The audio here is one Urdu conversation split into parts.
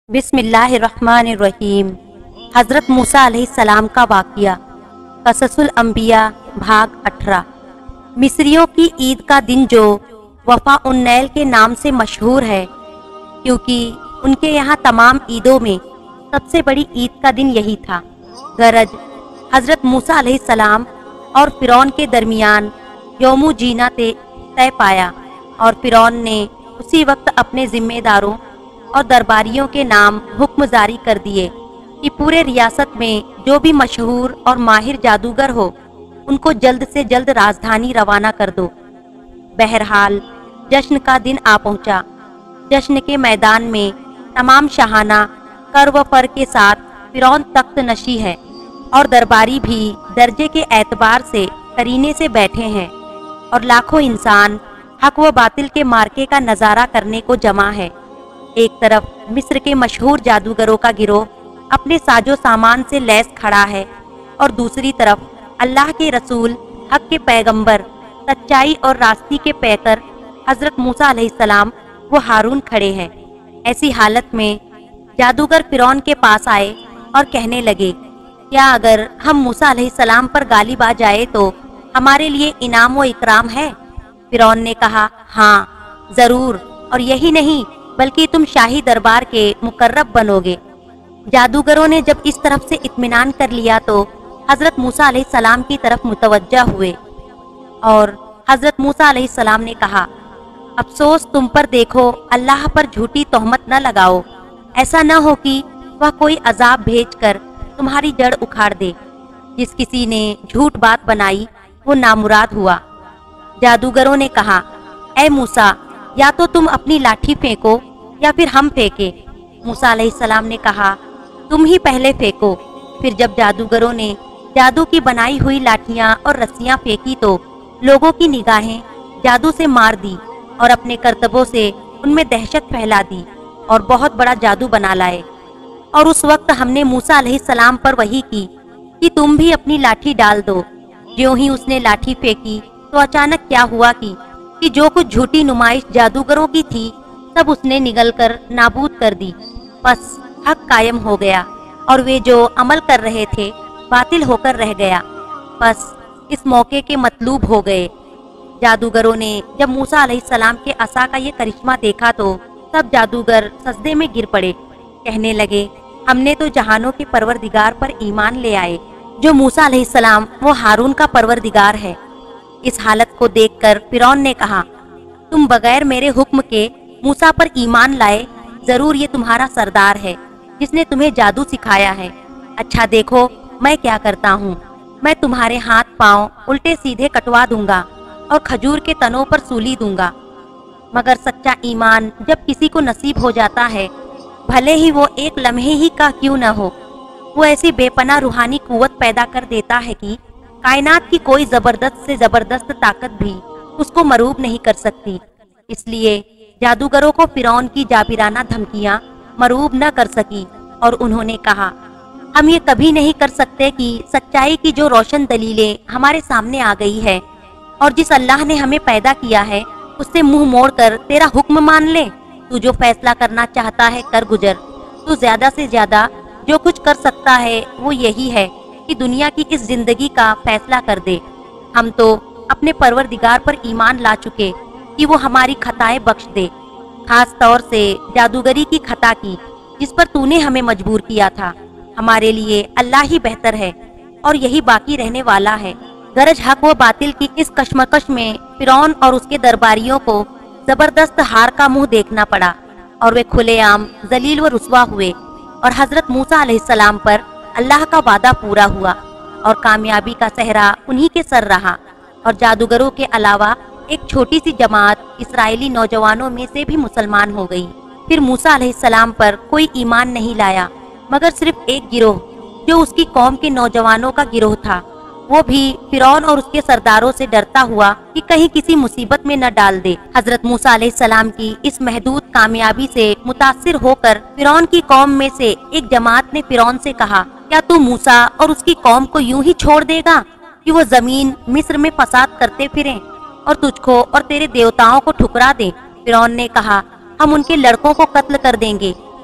بسم اللہ الرحمن الرحیم۔ حضرت موسیٰ علیہ السلام کا واقعہ، قصص الانبیاء بھاگ 18۔ مصریوں کی عید کا دن جو وفا النیل کے نام سے مشہور ہے، کیونکہ ان کے یہاں تمام عیدوں میں سب سے بڑی عید کا دن یہی تھا۔ غرض حضرت موسیٰ علیہ السلام اور فرعون کے درمیان یوم جینا طے پایا، اور فرعون نے اسی وقت اپنے ذمہ داروں اور درباریوں کے نام حکم جاری کر دیے کہ پورے ریاست میں جو بھی مشہور اور ماہر جادوگر ہو ان کو جلد سے جلد راجدھانی روانہ کر دو۔ بہرحال جشن کا دن آ پہنچا۔ جشن کے میدان میں تمام شاہانہ کر و فر کے ساتھ فرعون تخت نشی ہے، اور درباری بھی درجے کے اعتبار سے قرینے سے بیٹھے ہیں، اور لاکھوں انسان حق و باطل کے مارکے کا نظارہ کرنے کو جمع ہے۔ ایک طرف مصر کے مشہور جادوگروں کا گروہ اپنے ساز و سامان سے لیس کھڑا ہے، اور دوسری طرف اللہ کے رسول، حق کے پیغمبر، سچائی اور راستی کے پیکر حضرت موسیٰ علیہ السلام و ہارون کھڑے ہیں۔ ایسی حالت میں جادوگر فرعون کے پاس آئے اور کہنے لگے، کیا اگر ہم موسیٰ علیہ السلام پر غالب آ جائے تو ہمارے لیے انعام و اکرام ہے؟ فرعون نے کہا، ہاں ضرور، اور یہی نہیں بلکہ تم شاہی دربار کے مقرب بنو گے۔ جادوگروں نے جب اس طرف سے اطمینان کر لیا تو حضرت موسیٰ علیہ السلام کی طرف متوجہ ہوئے، اور حضرت موسیٰ علیہ السلام نے کہا، افسوس تم پر، دیکھو اللہ پر جھوٹی تہمت نہ لگاؤ، ایسا نہ ہو کہ وہ کوئی عذاب بھیج کر تمہاری جڑ اکھاڑ دے۔ جس کسی نے جھوٹ بات بنائی وہ نامراد ہوا۔ جادوگروں نے کہا، اے موسیٰ، یا تو تم اپنی لاٹھی پھینکو یا پھر ہم پھینکے۔ موسیٰ علیہ السلام نے کہا، تم ہی پہلے پھینکو۔ پھر جب جادوگروں نے جادو کی بنائی ہوئی لاٹھیاں اور رسیاں پھینکی تو لوگوں کی نگاہیں جادو سے مار دی، اور اپنے کرتبوں سے ان میں دہشت پھیلا دی، اور بہت بڑا جادو بنا لائے۔ اور اس وقت ہم نے موسیٰ علیہ السلام پر وحی کی کہ تم بھی اپنی لاٹھی ڈال دو۔ جیوں ہی اس نے لاٹھی پھینکی تو اچانک کیا ہوا کہ جو کچھ جھوٹی نمائش جادوگروں کی تھی سب اس نے نگل کر نابود کر دی۔ بس حق قائم ہو گیا، اور وہ جو عمل کر رہے تھے باطل ہو کر رہ گیا۔ بس اس موقع کے مطلوب ہو گئے۔ جادوگروں نے جب موسیٰ علیہ السلام کے عصا کا یہ کرشمہ دیکھا تو سب جادوگر سجدے میں گر پڑے، کہنے لگے، ہم نے تو جہانوں کے پروردگار پر ایمان لے آئے، جو موسیٰ علیہ السلام وہ ہارون کا پروردگار ہے۔ اس حالت کو دیکھ کر فرعون نے کہا، تم بغیر میرے حکم کے موسیٰ پر ایمان لائے، ضرور یہ تمہارا سردار ہے جس نے تمہیں جادو سکھایا ہے۔ اچھا دیکھو میں کیا کرتا ہوں، میں تمہارے ہاتھ پاؤں الٹے سیدھے کٹوا دوں گا اور کھجور کے تنوں پر سولی دوں گا۔ مگر سچا ایمان جب کسی کو نصیب ہو جاتا ہے، بھلے ہی وہ ایک لمحے ہی کا کیوں نہ ہو، وہ ایسی بے پناہ روحانی قوت پیدا کر دیتا ہے کہ کائنات کی کوئی زبردست سے زبردست طاقت بھی اس کو مروب نہیں کر سکتی۔ اس لیے جادوگروں کو فرعون کی جابرانہ دھمکیاں مروب نہ کر سکی، اور انہوں نے کہا، ہم یہ کبھی نہیں کر سکتے کہ سچائی کی جو روشن دلیلیں ہمارے سامنے آ گئی ہے، اور جس اللہ نے ہمیں پیدا کیا ہے، اس سے منہ موڑ کر تیرا حکم مان لیں۔ تو جو فیصلہ کرنا چاہتا ہے کر گزر۔ تو زیادہ سے زیادہ جو کچھ کر سکتا ہے وہ یہی ہے کہ دنیا کی اس زندگی کا فیصلہ کر دے۔ ہم تو اپنے پروردگار پر ایمان لا چکے کہ وہ ہماری خطائیں بخش دے، خاص طور سے جادوگری کی خطا کی جس پر تو نے ہمیں مجبور کیا تھا۔ ہمارے لیے اللہ ہی بہتر ہے، اور یہی باقی رہنے والا ہے۔ غرض حق و باطل کی اس کشمکش میں فرعون اور اس کے درباریوں کو زبردست ہار کا منہ دیکھنا پڑا، اور وہ کھلے عام ذلیل و رسوا ہوئے، اور حضرت موسیٰ علیہ السلام پر اللہ کا وعدہ پورا ہوا، اور کامیابی کا صحرا انہی کے سر رہا۔ اور جادوگروں کے علاوہ ایک چھوٹی سی جماعت اسرائیلی نوجوانوں میں سے بھی مسلمان ہو گئی۔ پھر موسیٰ علیہ السلام پر کوئی ایمان نہیں لایا مگر صرف ایک گروہ جو اس کی قوم کے نوجوانوں کا گروہ تھا، وہ بھی فرعون اور اس کے سرداروں سے ڈرتا ہوا کہ کہیں کسی مصیبت میں نہ ڈال دے۔ حضرت موسیٰ علیہ السلام کی اس محدود کامیابی سے متاثر ہو کر فرعون کی قوم میں سے ایک جماعت نے فرعون سے کہا، کیا تو موسیٰ اور اس کی قوم کو یوں ہی چھوڑ دے گا کہ وہ زمین مصر میں فساد کرتے پھریں اور تجھ کو اور تیرے دیوتاؤں کو ٹھکرا دیں؟ فرعون نے کہا، ہم ان کے لڑکوں کو قتل کر دیں گے،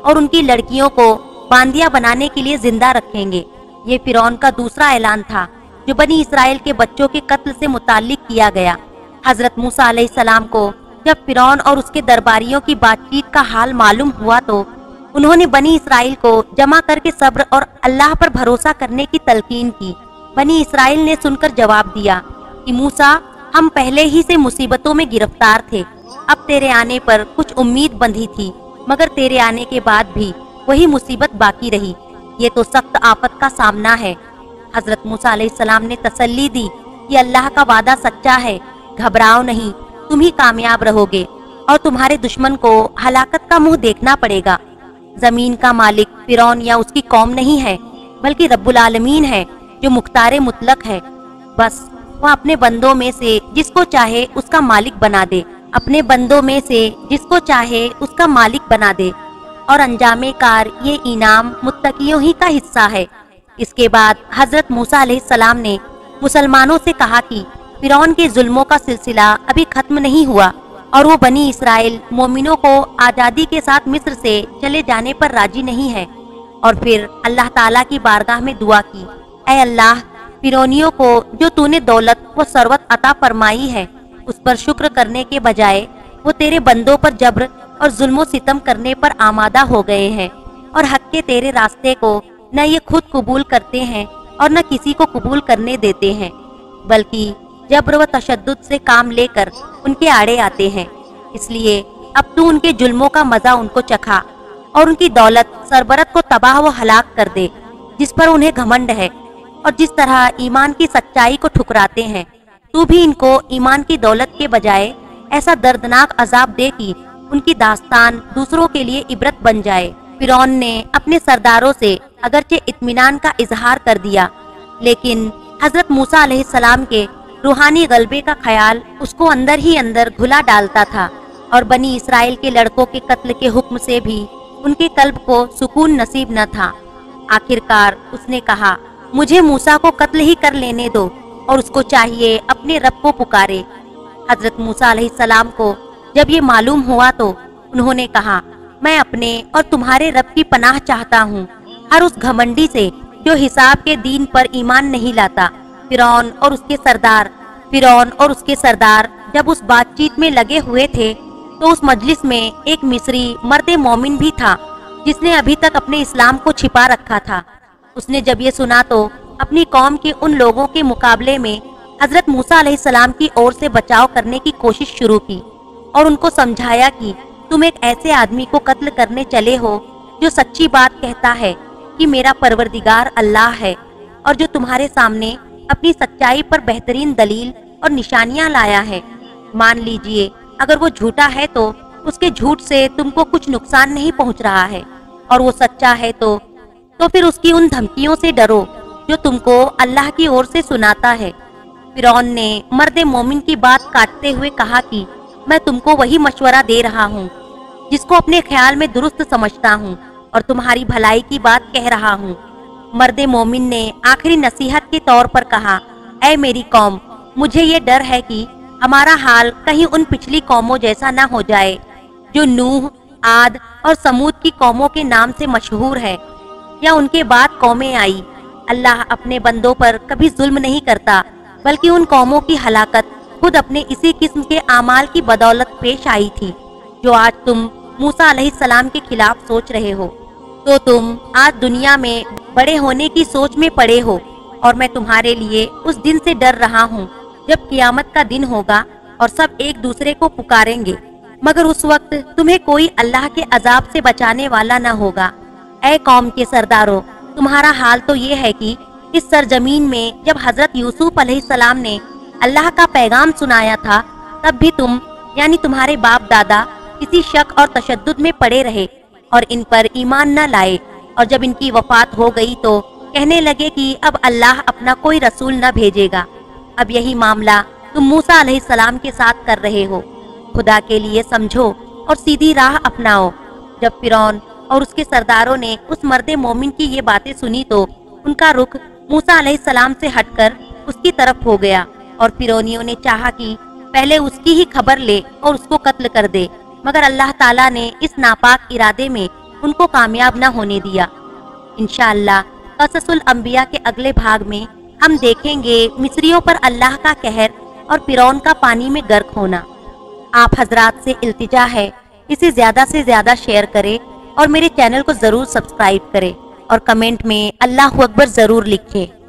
اور ان کی لڑکیوں کو باندیا بنانے کے لیے زندہ رکھیں گے۔ یہ فرعون کا دوسرا اعلان تھا جو بنی اسرائیل کے بچوں کے قتل سے متعلق کیا گیا۔ حضرت موسیٰ علیہ السلام کو جب فرعون اور اس کے درباریوں کی بات چیت کا حال معلوم ہوا تو انہوں نے بنی اسرائیل کو جمع کر کے صبر اور اللہ پر بھروسہ کرنے کی تلقین کی۔ بنی اسرائیل نے سن کر جواب دیا کہ موسیٰ، ہم پہلے ہی سے مصیبتوں میں گرفتار تھے، اب تیرے آنے پر کچھ امید بندھی تھی، مگر تیرے آنے کے بعد بھی وہی مصیبت باقی رہی۔ یہ تو سخت آفت کا سامنا ہے۔ حضرت موسیٰ علیہ السلام نے تسلی دی کہ اللہ کا وعدہ سچا ہے، گھبراؤ نہیں، تم ہی کامیاب رہو گے اور تمہارے دشمن کو ہلاکت کا منہ دیکھنا پڑے گا۔ زمین کا مالک فرعون یا اس کی قوم نہیں ہے، بلکہ رب العالمین ہے جو مختار مطلق ہے۔ بس وہ اپنے بندوں میں سے جس کو چاہے اس کا مالک بنا دے، اپنے بندوں میں سے جس کو چاہے اس کا مالک بنا دے، اور انجام کار یہ انعام متقیوں ہی کا حصہ ہے۔ اس کے بعد حضرت موسیٰ علیہ السلام نے مسلمانوں سے کہا کہ فرعون کے ظلموں کا سلسلہ ابھی ختم نہیں ہوا اور وہ بنی اسرائیل مومنوں کو آزادی کے ساتھ مصر سے چلے جانے پر راضی نہیں ہے۔ اور پھر اللہ تعالیٰ کی بارگاہ میں دعا کی، اے اللہ، فرعونیوں کو جو تو نے دولت و ثروت عطا فرمائی ہے اس پر شکر کرنے کے بجائے وہ تیرے بندوں پر جبر اور ظلم و ستم کرنے پر آمادہ ہو گئے ہیں، اور حق کے تیرے راستے کو نہ یہ خود قبول کرتے ہیں اور نہ کسی کو قبول کرنے دیتے ہیں، بلکہ جبر و تشدد سے کام لے کر ان کے آڑے آتے ہیں۔ اس لیے اب تو ان کے ظلموں کا مزہ ان کو چکھا اور ان کی دولت سربرت کو تباہ و ہلاک کر دے جس پر انہیں گھمنڈ ہے، اور جس طرح ایمان کی سچائی کو ٹھکراتے ہیں تو بھی ان کو ایمان کی دولت کے بجائے ایسا دردناک عذاب دے کہ ان کی داستان دوسروں کے لیے عبرت بن جائے۔ فرعون نے اپنے سرداروں سے اگرچہ اطمینان کا اظہار کر دیا، لیکن حضرت موسیٰ علیہ السلام کے روحانی غلبے کا خیال اس کو اندر ہی اندر گھلا ڈالتا تھا، اور بنی اسرائیل کے لڑکوں کے قتل کے حکم سے بھی ان کے قلب کو سکون نصیب نہ تھا۔ آخر کار اس نے کہا، مجھے موسیٰ کو قتل ہی کر لینے دو، اور اس کو چاہیے اپنے رب کو پکارے۔ حضرت موسیٰ علیہ السلام کو جب یہ معلوم ہوا تو انہوں نے کہا، میں اپنے اور تمہارے رب کی پناہ چاہتا ہوں، ہر اس گھمنڈی سے جو حساب کے دین پر ایمان نہیں لاتا۔ فرعون اور اس کے سردار جب اس بات چیت میں لگے ہوئے تھے تو اس مجلس میں ایک مصری مرد مومن بھی تھا جس نے ابھی تک اپنے اسلام کو چھپا رکھا تھا۔ اس نے جب یہ سنا تو اپنی قوم کے ان لوگوں کے مقابلے میں حضرت موسیٰ علیہ السلام کی اور سے بچاؤ کرنے کی کوشش شروع کی، اور ان کو سمجھایا کہ تم ایک ایسے آدمی کو قتل کرنے چلے ہو جو سچی بات کہتا ہے کہ میرا پروردگار اللہ ہے، اور جو تمہارے سامنے اپنی سچائی پر بہترین دلیل اور نشانیاں لایا ہے۔ مان لیجئے اگر وہ جھوٹا ہے تو اس کے جھوٹ سے تم کو کچھ نقصان نہیں پہنچ رہا ہے، اور وہ سچا ہے تو پھر اس کی ان دھمکیوں سے ڈرو جو تم کو اللہ کی اور سے سناتا ہے۔ فرعون نے مرد مومن کی بات کاٹتے ہوئے کہا کہ میں تم کو وہی مشورہ دے رہا ہوں جس کو اپنے خیال میں درست سمجھتا ہوں، اور تمہاری بھلائی کی بات کہہ رہا ہوں۔ مرد مومن نے آخری نصیحت کے طور پر کہا، اے میری قوم، مجھے یہ ڈر ہے کہ ہمارا حال کہیں ان پچھلی قوموں جیسا نہ ہو جائے جو نوح، عاد اور سمود کی قوموں کے نام سے مشہور ہے، یا ان کے بعد قومیں آئی۔ اللہ اپنے بندوں پر کبھی ظلم نہیں کرتا، بلکہ ان قوموں کی ہلاکت خود اپنے اسی قسم کے اعمال کی بدولت پیش آئی تھی جو آج تم موسیٰ علیہ السلام کے خلاف سوچ رہے ہو۔ تو تم آج دنیا میں بڑے ہونے کی سوچ میں پڑے ہو، اور میں تمہارے لیے اس دن سے ڈر رہا ہوں جب قیامت کا دن ہوگا اور سب ایک دوسرے کو پکاریں گے، مگر اس وقت تمہیں کوئی اللہ کے عذاب سے بچانے والا نہ ہوگا۔ اے قوم کے سرداروں، تمہارا حال تو یہ ہے کہ اس سرزمین میں جب حضرت یوسف علیہ السلام نے اللہ کا پیغام سنایا تھا تب بھی تم یعنی تمہارے باپ دادا کسی شک اور تشدد میں پڑے رہے اور ان پر ایمان نہ لائے، اور جب ان کی وفات ہو گئی تو کہنے لگے کہ اب اللہ اپنا کوئی رسول نہ بھیجے گا۔ اب یہی معاملہ تم موسیٰ علیہ السلام کے ساتھ کر رہے ہو۔ خدا کے لیے سمجھو اور سیدھی راہ اپناؤ۔ جب فرعون اور اس کے سرداروں نے اس مرد مومن کی یہ باتیں سنی تو ان کا رخ موسیٰ علیہ السلام سے ہٹ کر اس کی طرف ہو گیا، اور فرعونیوں نے چاہا کہ پہلے اس کی ہی خبر لے اور اس کو قتل کر دے، مگر اللہ تعالیٰ نے اس ناپاک ارادے میں ان کو کامیاب نہ ہونے دیا۔ انشاءاللہ قصص الانبیاء کے اگلے بھاگ میں ہم دیکھیں گے مصریوں پر اللہ کا قہر اور فرعون کا پانی میں غرق ہونا۔ آپ حضرات سے التجا ہے اسے زیادہ سے زیادہ شیئر کریں اور میرے چینل کو ضرور سبسکرائب کریں اور کمنٹ میں اللہ اکبر ضرور لکھیں۔